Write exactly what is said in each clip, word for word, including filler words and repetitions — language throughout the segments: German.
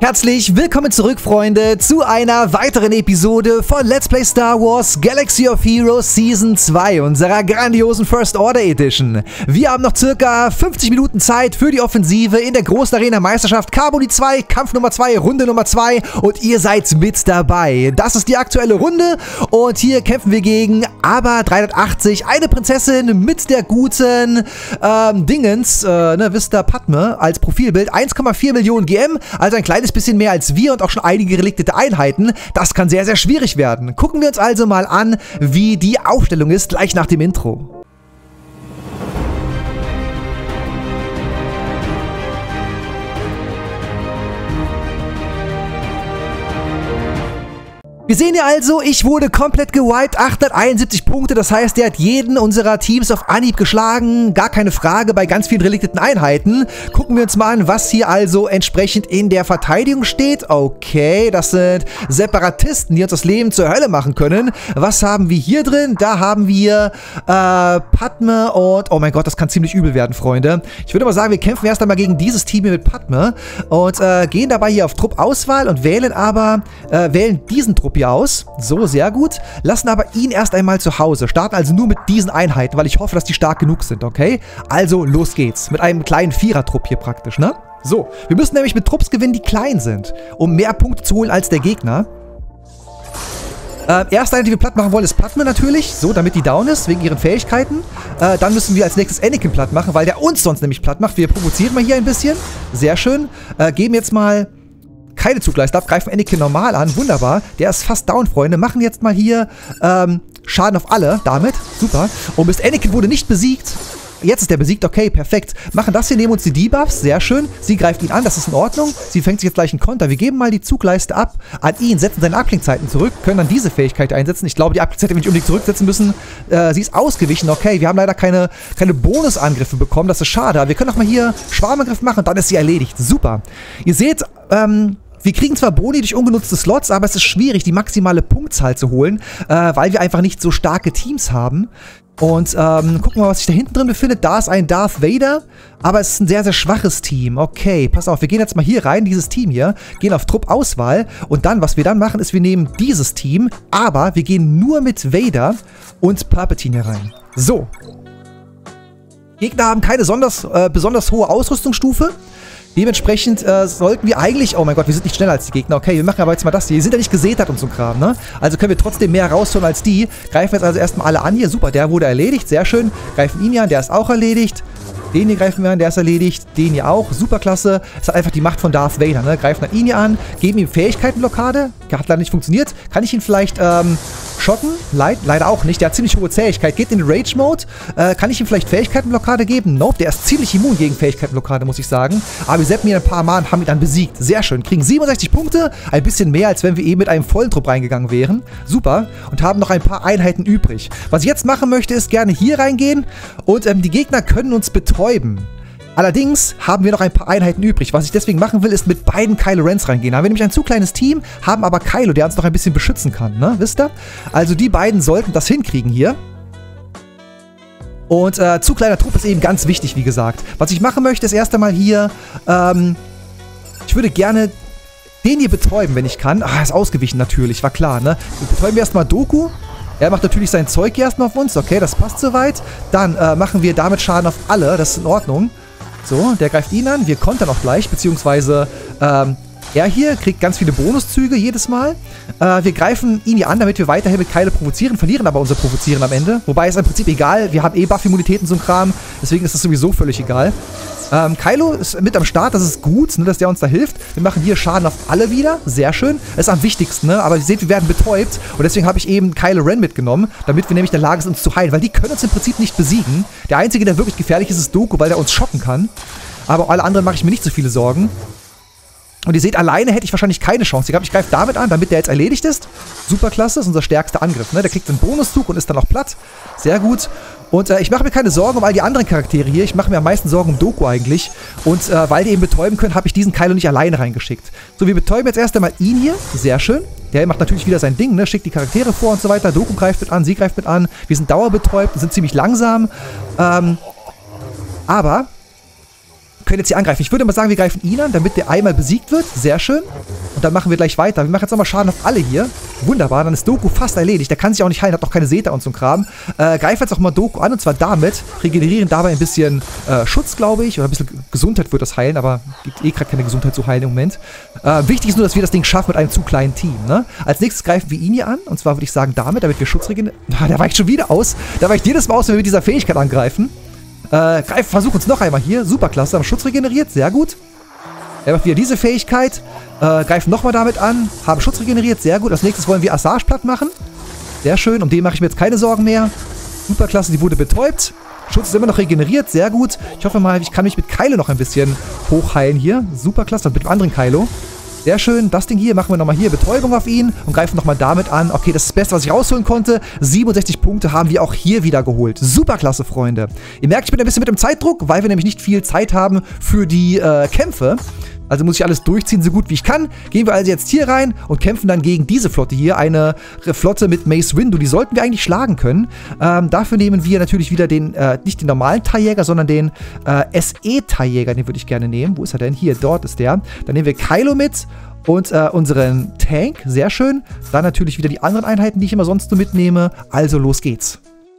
Herzlich willkommen zurück, Freunde, zu einer weiteren Episode von Let's Play Star Wars Galaxy of Heroes Season zwei, unserer grandiosen First Order Edition. Wir haben noch circa fünfzig Minuten Zeit für die Offensive in der großen Arena-Meisterschaft Carboni zwei, Kampf Nummer zwei, Runde Nummer zwei und ihr seid mit dabei. Das ist die aktuelle Runde und hier kämpfen wir gegen Aber dreihundertachtzig, eine Prinzessin mit der guten ähm, Dingens, äh, ne, wisst ihr, Padme als Profilbild, eins Komma vier Millionen G M, also ein kleines bisschen mehr als wir und auch schon einige reliktete Einheiten. Das kann sehr, sehr schwierig werden. Gucken wir uns also mal an, wie die Aufstellung ist, gleich nach dem Intro. Wir sehen hier also, ich wurde komplett gewiped, achthunderteinundsiebzig Punkte, das heißt, der hat jeden unserer Teams auf Anhieb geschlagen, gar keine Frage, bei ganz vielen relikteten Einheiten. Gucken wir uns mal an, was hier also entsprechend in der Verteidigung steht. Okay, das sind Separatisten, die uns das Leben zur Hölle machen können. Was haben wir hier drin? Da haben wir äh, Padme und, oh mein Gott, das kann ziemlich übel werden, Freunde. Ich würde mal sagen, wir kämpfen erst einmal gegen dieses Team hier mit Padme und äh, gehen dabei hier auf Truppauswahl und wählen aber, äh, wählen diesen Trupp hier aus. So, sehr gut. Lassen aber ihn erst einmal zu Hause. Starten also nur mit diesen Einheiten, weil ich hoffe, dass die stark genug sind, okay? Also, los geht's. Mit einem kleinen Vierer-Trupp hier praktisch, ne? So, wir müssen nämlich mit Trupps gewinnen, die klein sind, um mehr Punkte zu holen als der Gegner. Äh, erste Einheit, die wir platt machen wollen, ist Padme natürlich. So, damit die down ist, wegen ihren Fähigkeiten. Äh, dann müssen wir als nächstes Anakin platt machen, weil der uns sonst nämlich platt macht. Wir provozieren mal hier ein bisschen. Sehr schön. Äh, geben jetzt mal keine Zugleiste ab, greifen Anakin normal an, wunderbar. Der ist fast down, Freunde. Machen jetzt mal hier ähm, Schaden auf alle damit. Super. Und bis Anakin wurde nicht besiegt. Jetzt ist der besiegt, okay, perfekt. Machen das hier, nehmen uns die Debuffs, sehr schön. Sie greift ihn an, das ist in Ordnung. Sie fängt sich jetzt gleich einen Konter. Wir geben mal die Zugleiste ab an ihn, setzen seine Abklingzeiten zurück, können dann diese Fähigkeit einsetzen. Ich glaube, die Abklingzeit hätte wir nicht unbedingt zurücksetzen müssen. Äh, sie ist ausgewichen, okay. Wir haben leider keine, keine Bonusangriffe bekommen, das ist schade. Aber wir können auch mal hier Schwarmangriff machen, dann ist sie erledigt. Super. Ihr seht, ähm... wir kriegen zwar Boni durch ungenutzte Slots, aber es ist schwierig, die maximale Punktzahl zu holen, äh, weil wir einfach nicht so starke Teams haben. Und ähm, gucken wir mal, was sich da hinten drin befindet. Da ist ein Darth Vader, aber es ist ein sehr, sehr schwaches Team. Okay, pass auf, wir gehen jetzt mal hier rein, dieses Team hier, gehen auf Truppauswahl und dann, was wir dann machen, ist, wir nehmen dieses Team, aber wir gehen nur mit Vader und Palpatine hier rein. So. Gegner haben keine besonders, äh, besonders hohe Ausrüstungsstufe. Dementsprechend äh, sollten wir eigentlich... Oh mein Gott, wir sind nicht schneller als die Gegner. Okay, wir machen aber jetzt mal das hier. Die sind ja nicht gesätert und so ein Kram, ne? Also können wir trotzdem mehr rausholen als die. Greifen jetzt also erstmal alle an hier. Super, der wurde erledigt. Sehr schön. Greifen ihn hier an, der ist auch erledigt. Den hier greifen wir an, der ist erledigt. Den hier auch. Super klasse. Es hat einfach die Macht von Darth Vader, ne? Greifen an ihn hier an. Geben ihm Fähigkeitenblockade. Hat leider nicht funktioniert. Kann ich ihn vielleicht ähm, schotten? Leid, leider auch nicht. Der hat ziemlich hohe Zähigkeit. Geht in den Rage-Mode. Äh, kann ich ihm vielleicht Fähigkeitenblockade geben? Nope, der ist ziemlich immun gegen Fähigkeitenblockade, muss ich sagen. Aber wir setzen ihn ein paar Mal und haben ihn dann besiegt. Sehr schön. Kriegen siebenundsechzig Punkte. Ein bisschen mehr, als wenn wir eben mit einem vollen Trupp reingegangen wären. Super. Und haben noch ein paar Einheiten übrig. Was ich jetzt machen möchte, ist gerne hier reingehen. Und ähm, die Gegner können uns betäuben. Allerdings haben wir noch ein paar Einheiten übrig. Was ich deswegen machen will, ist mit beiden Kylo Rens reingehen. Da haben wir nämlich ein zu kleines Team, haben aber Kylo, der uns noch ein bisschen beschützen kann, ne? Wisst ihr? Also die beiden sollten das hinkriegen hier. Und äh, zu kleiner Trupp ist eben ganz wichtig, wie gesagt. Was ich machen möchte, ist erst einmal hier, ähm, ich würde gerne den hier betäuben, wenn ich kann. Ah, ist ausgewichen natürlich, war klar, ne? Wir betäuben erstmal Dooku. Er macht natürlich sein Zeug hier erstmal auf uns. Okay, das passt soweit. Dann äh, machen wir damit Schaden auf alle. Das ist in Ordnung. So, der greift ihn an. Wir kontern auch gleich, beziehungsweise ähm, er hier kriegt ganz viele Bonuszüge jedes Mal. Äh, wir greifen ihn hier an, damit wir weiterhin mit Kylo provozieren, verlieren aber unser Provozieren am Ende. Wobei ist im Prinzip egal. Wir haben eh Buff-Immunitäten und so ein Kram. Deswegen ist das sowieso völlig egal. Ähm, Kylo ist mit am Start, das ist gut, ne, dass der uns da hilft. Wir machen hier Schaden auf alle wieder, sehr schön. Das ist am wichtigsten, ne? Aber ihr seht, wir werden betäubt. Und deswegen habe ich eben Kylo Ren mitgenommen, damit wir nämlich in der Lage sind, uns zu heilen. Weil die können uns im Prinzip nicht besiegen. Der Einzige, der wirklich gefährlich ist, ist Dooku, weil der uns schocken kann. Aber alle anderen mache ich mir nicht so viele Sorgen. Und ihr seht, alleine hätte ich wahrscheinlich keine Chance. Ich greife damit an, damit der jetzt erledigt ist. Superklasse, ist unser stärkster Angriff, ne? Der kriegt einen Bonuszug und ist dann auch platt. Sehr gut. Und äh, ich mache mir keine Sorgen um all die anderen Charaktere hier. Ich mache mir am meisten Sorgen um Dooku eigentlich. Und äh, weil die eben betäuben können, habe ich diesen Kylo nicht alleine reingeschickt. So, wir betäuben jetzt erst einmal ihn hier. Sehr schön. Der macht natürlich wieder sein Ding, ne? Schickt die Charaktere vor und so weiter. Dooku greift mit an, sie greift mit an. Wir sind dauerbetäubt und sind ziemlich langsam. Ähm, aber können jetzt hier angreifen. Ich würde mal sagen, wir greifen ihn an, damit der einmal besiegt wird. Sehr schön. Und dann machen wir gleich weiter. Wir machen jetzt nochmal Schaden auf alle hier. Wunderbar, dann ist Doku fast erledigt. Der kann sich auch nicht heilen, hat noch keine Seta und so ein Kram. Äh, greifen jetzt auch mal Doku an, und zwar damit. Regenerieren dabei ein bisschen äh, Schutz, glaube ich. Oder ein bisschen Gesundheit wird das heilen, aber gibt eh gerade keine Gesundheit zu heilen im Moment. Äh, wichtig ist nur, dass wir das Ding schaffen mit einem zu kleinen Team, ne? Als nächstes greifen wir ihn hier an. Und zwar würde ich sagen damit, damit wir Schutz regenerieren. Ah, der weicht schon wieder aus. Der weicht jedes Mal aus, wenn wir mit dieser Fähigkeit angreifen. Äh, greif, versuch uns noch einmal hier. Superklasse, haben Schutz regeneriert. Sehr gut. Er macht wieder diese Fähigkeit. Äh, greifen nochmal damit an. Haben Schutz regeneriert. Sehr gut. Als nächstes wollen wir Assage platt machen. Sehr schön. Um den mache ich mir jetzt keine Sorgen mehr. Superklasse, die wurde betäubt. Schutz ist immer noch regeneriert. Sehr gut. Ich hoffe mal, ich kann mich mit Kylo noch ein bisschen hochheilen hier. Superklasse. Mit dem anderen Kylo. Sehr schön, das Ding hier, machen wir nochmal hier Betäubung auf ihn und greifen nochmal damit an. Okay, das ist das Beste, was ich rausholen konnte. siebenundsechzig Punkte haben wir auch hier wieder geholt. Superklasse, Freunde. Ihr merkt, ich bin ein bisschen mit dem Zeitdruck, weil wir nämlich nicht viel Zeit haben für die äh, Kämpfe. Also muss ich alles durchziehen, so gut wie ich kann. Gehen wir also jetzt hier rein und kämpfen dann gegen diese Flotte hier. Eine Flotte mit Mace Windu. Die sollten wir eigentlich schlagen können. Ähm, dafür nehmen wir natürlich wieder den, äh, nicht den normalen TIE-Jäger, sondern den äh, S E-TIE-Jäger. Den würde ich gerne nehmen. Wo ist er denn? Hier, dort ist der. Dann nehmen wir Kylo mit und äh, unseren Tank. Sehr schön. Dann natürlich wieder die anderen Einheiten, die ich immer sonst so mitnehme. Also los geht's.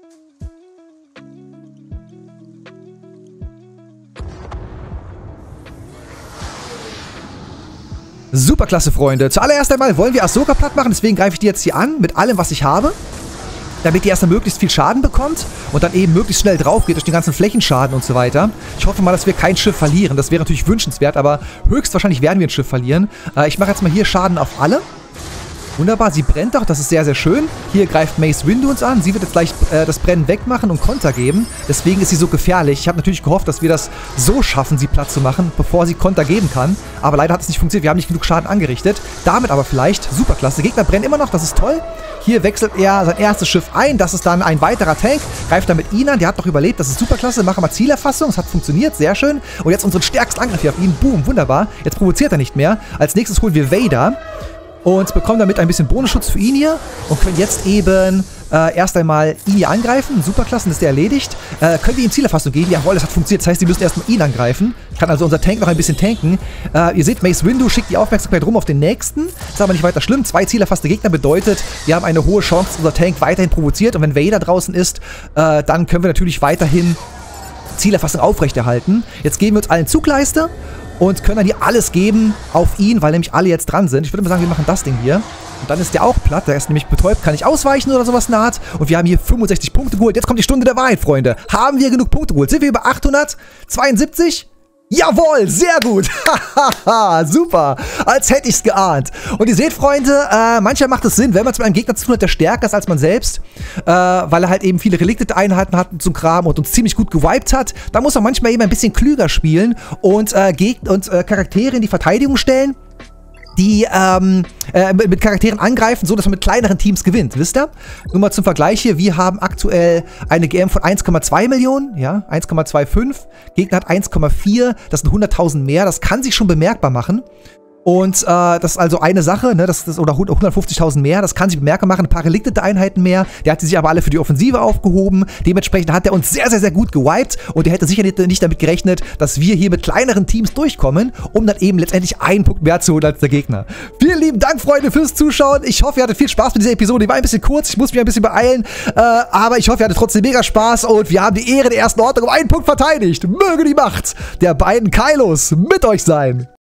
Superklasse, Freunde. Zuallererst einmal wollen wir Ahsoka platt machen, deswegen greife ich die jetzt hier an mit allem, was ich habe. Damit die erstmal möglichst viel Schaden bekommt und dann eben möglichst schnell drauf geht durch den ganzen Flächenschaden und so weiter. Ich hoffe mal, dass wir kein Schiff verlieren. Das wäre natürlich wünschenswert, aber höchstwahrscheinlich werden wir ein Schiff verlieren. Äh, ich mache jetzt mal hier Schaden auf alle. Wunderbar, sie brennt doch, das ist sehr, sehr schön. Hier greift Mace Windu uns an. Sie wird jetzt gleich äh, das Brennen wegmachen und Konter geben. Deswegen ist sie so gefährlich. Ich habe natürlich gehofft, dass wir das so schaffen, sie platt zu machen, bevor sie Konter geben kann. Aber leider hat es nicht funktioniert. Wir haben nicht genug Schaden angerichtet. Damit aber vielleicht, superklasse. Gegner brennen immer noch, das ist toll. Hier wechselt er sein erstes Schiff ein. Das ist dann ein weiterer Tank. Greift damit ihn an. Der hat noch überlebt. Das ist superklasse. Machen wir Zielerfassung. Es hat funktioniert. Sehr schön. Und jetzt unseren stärksten Angriff hier auf ihn. Boom, wunderbar. Jetzt provoziert er nicht mehr. Als nächstes holen wir Vader. Und bekommen damit ein bisschen Bonusschutz für ihn hier. Und können jetzt eben äh, erst einmal ihn hier angreifen. Superklasse, ist der erledigt. Äh, können wir ihm Zielerfassung geben? Jawohl, das hat funktioniert. Das heißt, sie müssen erstmal ihn angreifen. Kann also unser Tank noch ein bisschen tanken. Äh, ihr seht, Mace Windu schickt die Aufmerksamkeit rum auf den nächsten. Ist aber nicht weiter schlimm. Zwei zielerfasste Gegner bedeutet, wir haben eine hohe Chance, dass unser Tank weiterhin provoziert. Und wenn Vader draußen ist, äh, dann können wir natürlich weiterhin Zielerfassung aufrechterhalten. Jetzt geben wir uns allen Zugleiste. Und können dann hier alles geben auf ihn, weil nämlich alle jetzt dran sind. Ich würde mal sagen, wir machen das Ding hier. Und dann ist der auch platt. Der ist nämlich betäubt, kann nicht ausweichen oder sowas naht. Und wir haben hier fünfundsechzig Punkte geholt. Jetzt kommt die Stunde der Wahrheit, Freunde. Haben wir genug Punkte geholt? Sind wir über achthundertzweiundsiebzig? Jawohl, sehr gut. Hahaha, super. Als hätte ich es geahnt. Und ihr seht, Freunde, äh, manchmal macht es Sinn, wenn man es mit einem Gegner zu tun hat, der stärker ist als man selbst, äh, weil er halt eben viele Relikte-Einheiten hat zum Kram und uns ziemlich gut gewiped hat. Da muss man manchmal eben ein bisschen klüger spielen und, äh, Gegner und äh, Charaktere in die Verteidigung stellen, die ähm, äh, mit Charakteren angreifen, so dass man mit kleineren Teams gewinnt, wisst ihr? Nur mal zum Vergleich hier, wir haben aktuell eine G M von eins Komma zwei Millionen, ja, eins Komma fünfundzwanzig, Gegner hat eins Komma vier, das sind hunderttausend mehr, das kann sich schon bemerkbar machen. Und äh, das ist also eine Sache, ne, das, das, oder hundertfünfzigtausend mehr, das kann sich bemerkbar machen, ein paar reliktete Einheiten mehr, der hat sich aber alle für die Offensive aufgehoben, dementsprechend hat er uns sehr, sehr, sehr gut gewiped und er hätte sicher nicht, nicht damit gerechnet, dass wir hier mit kleineren Teams durchkommen, um dann eben letztendlich einen Punkt mehr zu holen als der Gegner. Vielen lieben Dank, Freunde, fürs Zuschauen, ich hoffe, ihr hattet viel Spaß mit dieser Episode, die war ein bisschen kurz, ich muss mich ein bisschen beeilen, äh, aber ich hoffe, ihr hattet trotzdem mega Spaß und wir haben die Ehre der ersten Ordnung um einen Punkt verteidigt. Möge die Macht der beiden Kylos mit euch sein.